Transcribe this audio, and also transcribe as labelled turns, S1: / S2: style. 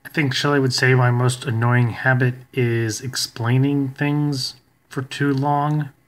S1: I think Shelley would say my most annoying habit is explaining things for too long.